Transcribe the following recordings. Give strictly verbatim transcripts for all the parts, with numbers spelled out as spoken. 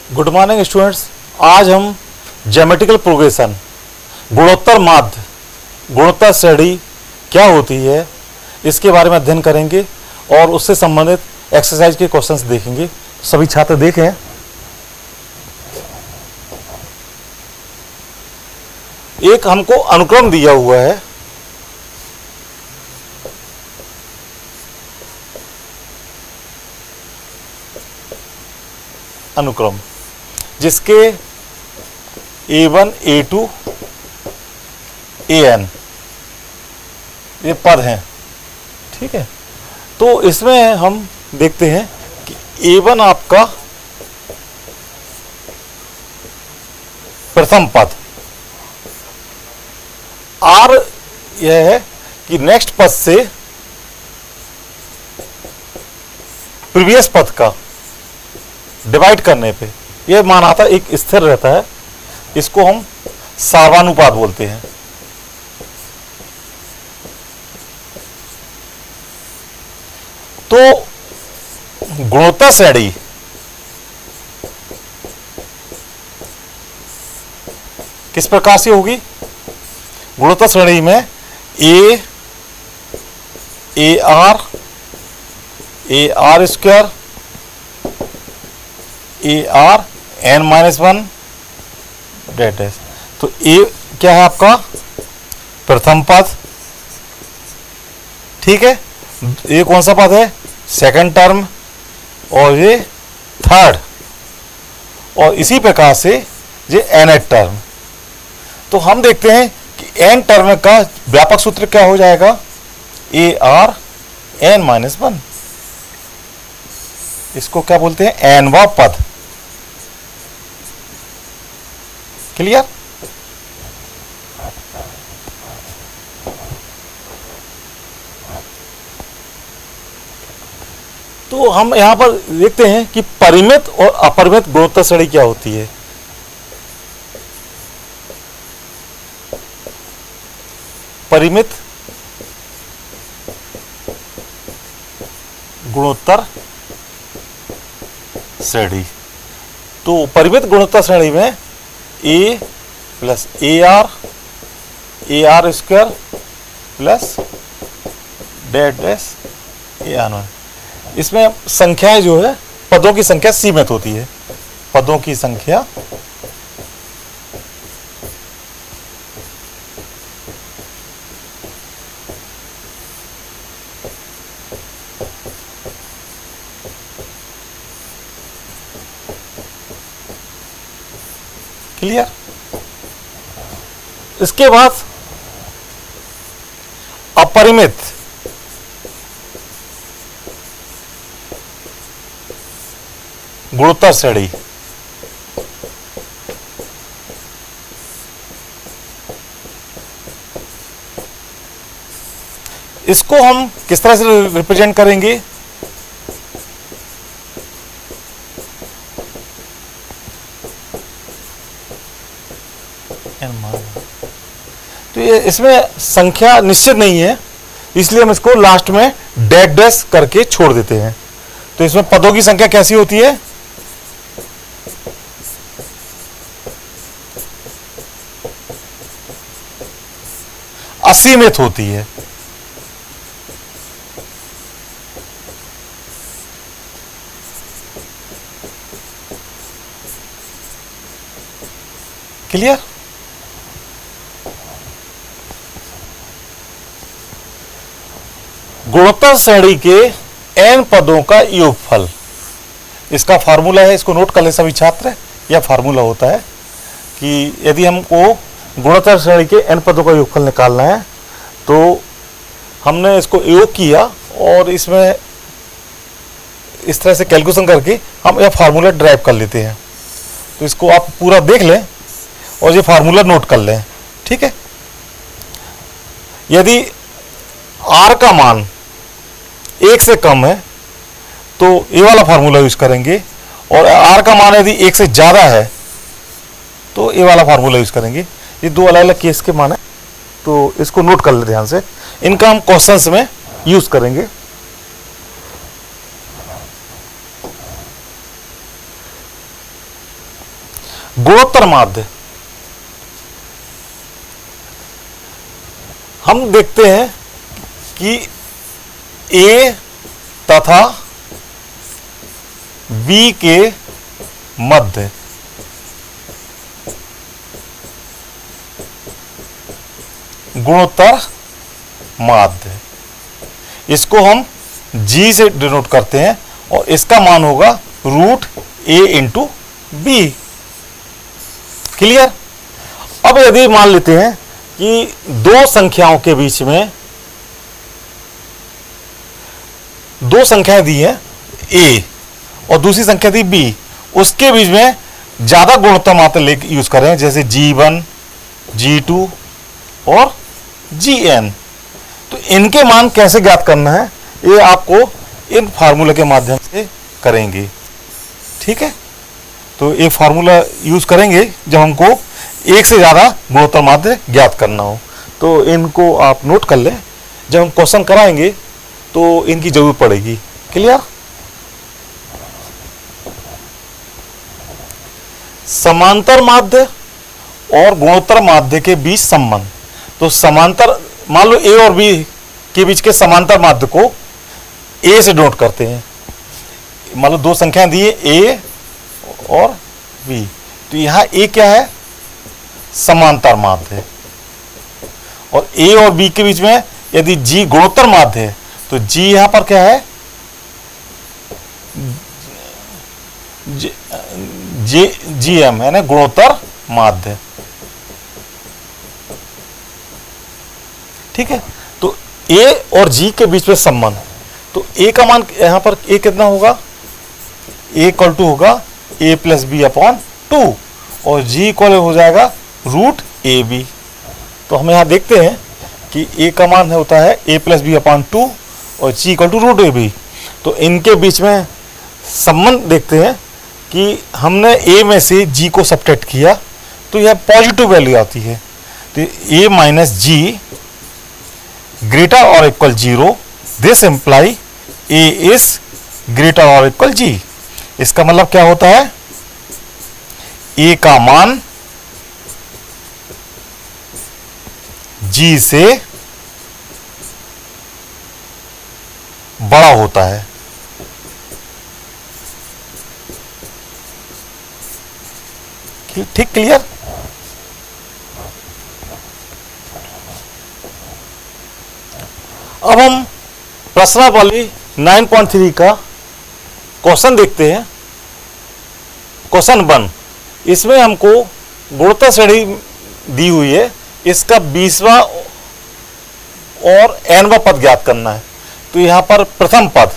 Good morning students. आज हम geometrical progression गुणोत्तर माध्य गुणोत्तर श्रेणी क्या होती है इसके बारे में अध्ययन करेंगे और उससे संबंधित एक्सरसाइज के क्वेश्चंस देखेंगे। सभी छात्र देखें। एक हमको अनुक्रम दिया हुआ है, अनुक्रम जिसके A one, A two, A N ये पद हैं, ठीक है। तो इसमें हम देखते हैं कि ए वन आपका प्रथम पद, आर यह है कि नेक्स्ट पद से प्रीवियस पद का डिवाइड करने पे यह मान आता एक स्थिर रहता है, इसको हम सार्वनुपात बोलते हैं। तो गुणोत्तर श्रेणी किस प्रकार से होगी? गुणोत्तर श्रेणी में A A R A R square A R N minus one dot है। तो ए क्या है आपका प्रथम पद, ठीक है। ये कौन सा पद है? सेकंड टर्म, और ये थर्ड, और इसी प्रकार से ये एनथ टर्म। तो हम देखते हैं कि एन टर्म का व्यापक सूत्र क्या हो जाएगा? A R N minus one. इसको क्या बोलते हैं? एनवा पद। क्लियर? तो हम यहां पर देखते हैं कि परिमित और अपरिमित गुणोत्तर श्रेणी क्या होती है। परिमित गुणोत्तर श्रेणी, तो परिमित गुणोत्तर श्रेणी में A plus A R A R square plus dot dash A R one. इसमें संख्याएं जो है, पदों की संख्या सीमित होती है। पदों की संख्या क्लियर? इसके बाद अपरिमित गुणोत्तर श्रेणी, इसको हम किस तरह से रिप्रेजेंट करेंगे? तो ये इसमें संख्या निश्चित नहीं है, इसलिए हम इसको लास्ट में डैश डैश करके छोड़ देते हैं। तो इसमें पदों की संख्या कैसी होती है? असीमित होती है। क्लियर? गुणोत्तर श्रेणी के एन पदों का योगफल, इसका फार्मूला है, इसको नोट कर ले सभी छात्र। यह फार्मूला होता है कि यदि हमको गुणोत्तर श्रेणी के एन पदों का योगफल निकालना है तो हमने इसको योग किया और इसमें इस तरह से कैलकुलेशन करके हम यह फार्मूला ड्राइव कर लेते हैं। तो इसको आप पूरा देख लें और ये फार्मूला नोट कर लें, ठीक है। यदि आर का मान एक से कम है तो ये वाला फार्मूला यूज करेंगे, और आर का मान यदि एक से ज्यादा है तो ये वाला फार्मूला यूज करेंगे। ये दो अलग अलग केस के मान है, तो इसको नोट कर ले ध्यान से। इनका हम क्वेश्चंस में यूज करेंगे। गुणोत्तर माध्य, हम देखते हैं कि ए तथा बी के मध्य गुणोत्तर माध्य, इसको हम जी से डिनोट करते हैं और इसका मान होगा root A into B. Clear. अब यदि मान लेते हैं कि दो संख्याओं के बीच में दो संख्याएं दी है ए और दूसरी संख्या दी बी, उसके बीच में ज्यादा गुणोत्तर मात्रा लेकर यूज कर रहे हैं, जैसे जी वन, जी टू और जी एन। तो इनके मान कैसे ज्ञात करना है ये आपको इन फार्मूला के माध्यम से करेंगे। ठीक है, तो एक फार्मूला यूज करेंगे जब हमको एक से ज्यादा गुणोत्तर माध्य ज्ञात करना हो, तो इनको आप नोट कर लें, जब हम क्वेश्चन कराएंगे तो इनकी जरूरत पड़ेगी। क्लियर। समांतर माध्य और गुणोत्तर माध्य के बीच संबंध। तो समांतर, मान लो ए और बी के बीच के समांतर माध्य को ए से डिनोट करते हैं। मान लो दो संख्याएं दी है ए और बी, तो यहां ए क्या है? समांतर माध्य है। और ए और बी के बीच में यदि जी गुणोत्तर माध्य है तो जी यहां पर क्या है? जी, जी, जी एम है ना, गुणोत्तर माध्य। ठीक है, तो ए और जी के बीच में संबंध, तो ए का मान यहां पर ए कितना होगा? ए इक्वल टू होगा A plus B upon two और जी इक्वल हो जाएगा रूट ए बी। तो हम यहां देखते हैं कि ए का मान होता है A plus B upon two और G equal to root A B. तो इनके बीच में संबंध देखते हैं कि हमने ए में से जी को सब्ट्रैक्ट किया तो यह पॉजिटिव वैल्यू आती है। तो ए माइनस जी ग्रेटर और equal zero, this imply A is greater और इक्वल जी। इसका मतलब क्या होता है? ए का मान जी से बड़ा होता है। ठीक, क्लियर। अब हम प्रश्नावली नौ पॉइंट तीन का क्वेश्चन देखते हैं। क्वेश्चन वन, इसमें हमको गुणोत्तर श्रेणी दी हुई है, इसका बीसवां और एनवां पद ज्ञात करना है। तो यहां पर प्रथम पद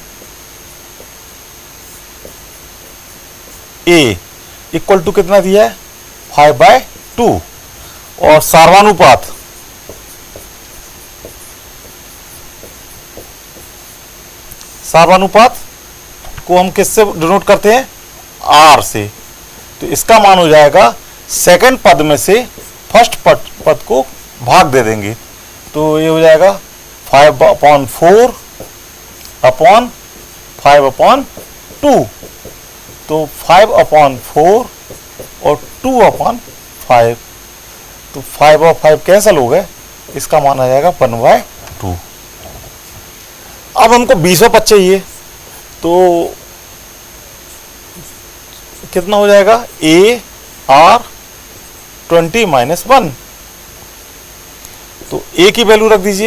ए इक्वल टू कितना दिया है? फाइव बाय टू और सार्वानुपात सार्वानुपात को हम किससे डिनोट करते हैं? आर से। तो इसका मान हो जाएगा सेकंड पद में से फर्स्ट पद पद को भाग दे देंगे, तो ये हो जाएगा five upon four upon five upon two. तो फाइव अपॉन फोर और टू अपॉन फाइव, तो फाइव और फाइव कैंसल हो गए, इसका मान आ जाएगा वन बाय टू। अब हमको बीसवां पद चाहिए, तो कितना हो जाएगा? A R twenty minus one. तो ए की वैल्यू रख दीजिए,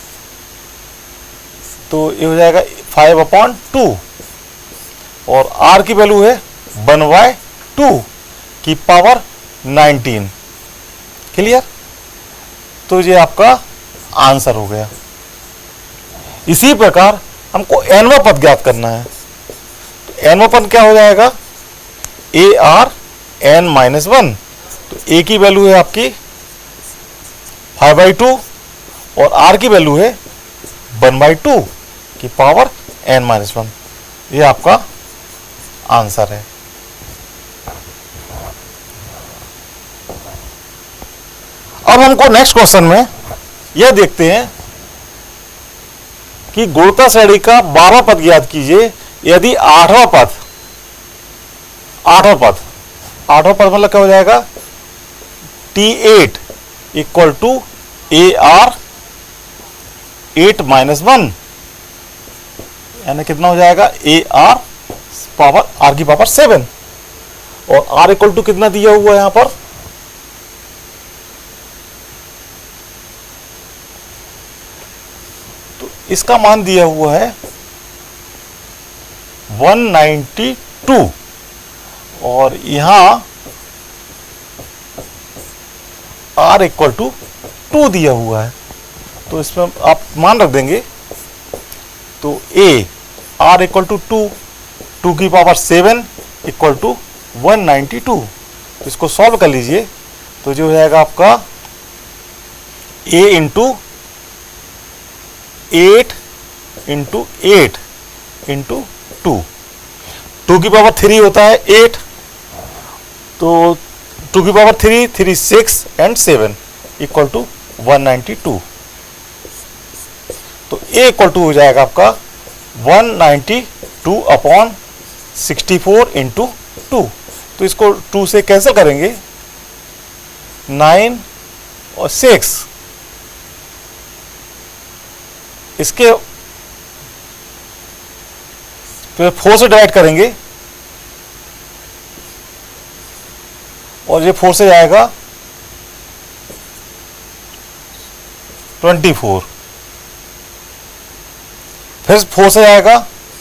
तो ये हो जाएगा फाइव अपॉन टू और आर की वैल्यू है वन बाय टू की पावर नाइनटीन। क्लियर। तो ये आपका आंसर हो गया। इसी प्रकार हमको एनवां पद ज्ञात करना है। तो एनवां पद क्या हो जाएगा? A R N minus one. तो ए की वैल्यू है आपकी फाइव बाई टू और आर की वैल्यू है वन बाई टू की पावर एन माइनस वन। ये आपका आंसर है। अब हमको नेक्स्ट क्वेश्चन में यह देखते हैं कि गुणोत्तर श्रेणी का बारहवां पद ज्ञात कीजिए। यदि आठवां पद आठवां पद आठवां पद मतलब क्या हो जाएगा, T eight equal to A R eight minus one, यानी कितना हो जाएगा, ए आर पावर आर की पावर सेवन, और आर इक्वल टू कितना दिया हुआ है यहां पर, तो इसका मान दिया हुआ है वन नाइंटी टू, और यहां आर इक्वल टू टू दिया हुआ है, तो इसमें आप मान रख देंगे, तो A R equal to two, two की power seven equal to one ninety two, तो इसको सॉल्व कर लीजिए, तो जो हो जाएगा आपका A into eight into eight into two, two की पावर थ्री होता है एट, तो टू की power three, three six and seven equal to one ninety two, तो ए इक्वल टू हो जाएगा आपका one ninety two upon sixty four into two, तो इसको टू से कैंसिल करेंगे, नाइन और सिक्स, इसके फिर फोर से डिवाइड करेंगे, और ये फोर से जाएगा ट्वेंटी फोर, फिर फोर से जाएगा,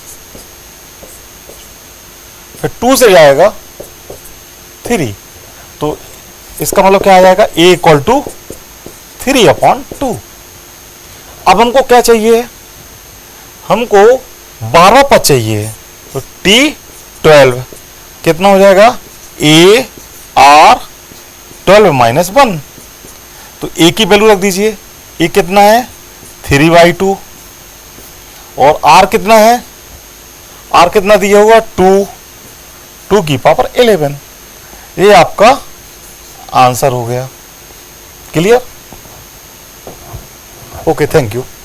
फिर टू से जाएगा थ्री, तो इसका मतलब क्या आ जाएगा, A equal to three upon two. अब हमको क्या चाहिए, हमको बारह पद चाहिए, तो टी ट्वेल्व कितना हो जाएगा, A R twelve minus one, तो ए की वैल्यू रख दीजिए, ए कितना है थ्री बाई टू, और आर कितना है, आर कितना दिया हुआ टू, टू की पावर इलेवन, ये आपका आंसर हो गया। क्लियर? Okay, thank you.